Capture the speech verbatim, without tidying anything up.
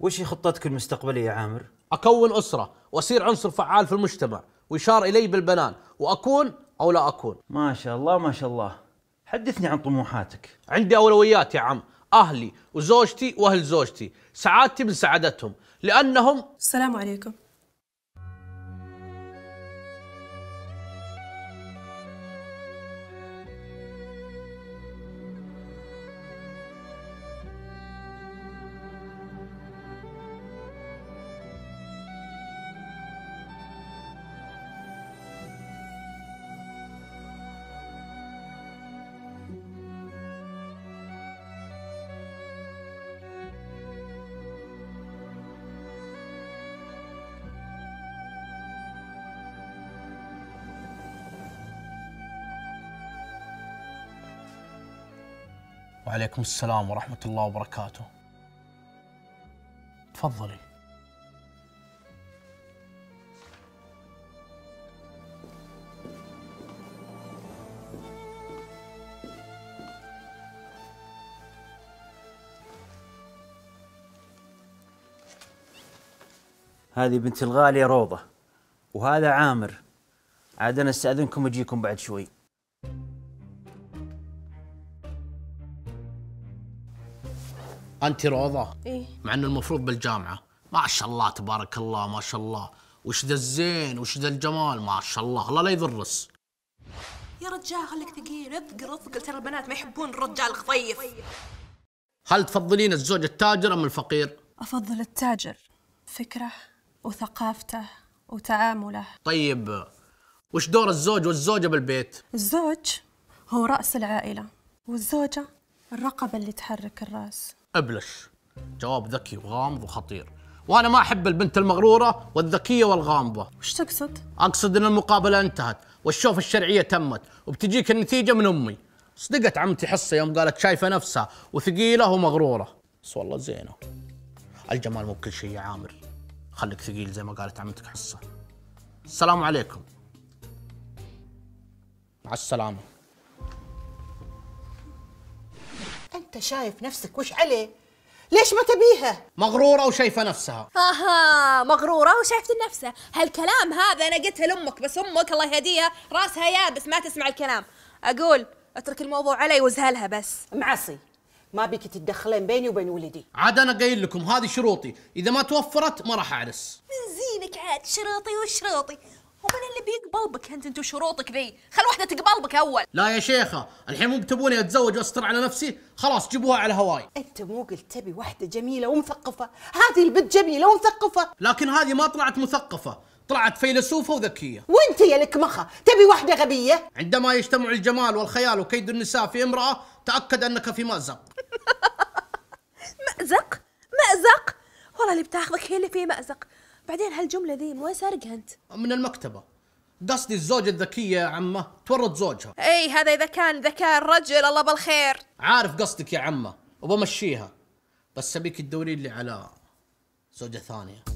وش خطتك المستقبلية يا عامر؟ أكون أسرة وأصير عنصر فعال في المجتمع ويشار إلي بالبنان، وأكون أو لا أكون. ما شاء الله ما شاء الله، حدثني عن طموحاتك. عندي أولويات يا عم، أهلي وزوجتي وأهل زوجتي، سعادتي من سعادتهم لأنهم. السلام عليكم. وعليكم السلام ورحمة الله وبركاته. تفضلي. هذه بنت الغالية روضة، وهذا عامر. عاد أنا استأذنكم أجيكم بعد شوي. أنت روضة؟ إيه؟ مع أنه المفروض بالجامعة. ما شاء الله تبارك الله ما شاء الله، وش ذا الزين وش ذا الجمال ما شاء الله، الله لا يضرس. يا رجال خليك ثقيل، اثقل اثقل، ترى البنات ما يحبون الرجال الخفيف. هل تفضلين الزوج التاجر أم الفقير؟ أفضل التاجر، فكره وثقافته وتعامله. طيب وش دور الزوج والزوجة بالبيت؟ الزوج هو رأس العائلة، والزوجة الرقبة اللي تحرك الرأس. ابلش، جواب ذكي وغامض وخطير، وأنا ما أحب البنت المغرورة والذكية والغامضة. وش تقصد؟ أقصد أن المقابلة انتهت والشوف الشرعية تمت وبتجيك النتيجة من أمي. صدقت عمتي حصة يوم قالت شايفة نفسها وثقيلة ومغرورة، بس والله زينة. الجمال مو بكل شيء يا عامر، خليك ثقيل زي ما قالت عمتك حصة. السلام عليكم. مع السلامة. أنت شايف نفسك وش عليه؟ ليش ما تبيها؟ مغرورة وشايفة نفسها. اها مغرورة وشايفة نفسها، هالكلام هذا أنا قلتها لأمك، بس أمك الله يهديها راسها يابس ما تسمع الكلام. أقول اترك الموضوع علي وازهلها بس. معصي، ما بيك تتدخلين بيني وبين ولدي. عاد أنا قايل لكم هذه شروطي، إذا ما توفرت ما راح أعرس. من زينك عاد شروطي وشروطي، ومن اللي بيقبل بك أنت؟ أنت وشروطك ذي، خل واحدة تقبل بك أول. لا يا شيخة، الحين مو بتبوني أتزوج وأستر على نفسي؟ خلاص جيبوها على هواي. أنت مو قلت تبي واحدة جميلة ومثقفة؟ هذه البنت جميلة ومثقفة. لكن هذه ما طلعت مثقفة، طلعت فيلسوفة وذكية. وأنت يا لك مخة تبي واحدة غبية؟ عندما يجتمع الجمال والخيال وكيد النساء في امرأة تأكد أنك في مأزق. مأزق؟ مأزق؟ والله اللي بتاخذك هي اللي في مأزق. بعدين هالجملة ذي من وين سارقها أنت؟ من المكتبة. قصدي الزوجة الذكية يا عمه تورط زوجها. اي هذا إذا كان ذكاء الرجل الله بالخير. عارف قصدك يا عمه وبمشيها، بس أبيك تدورين لي على زوجة ثانية.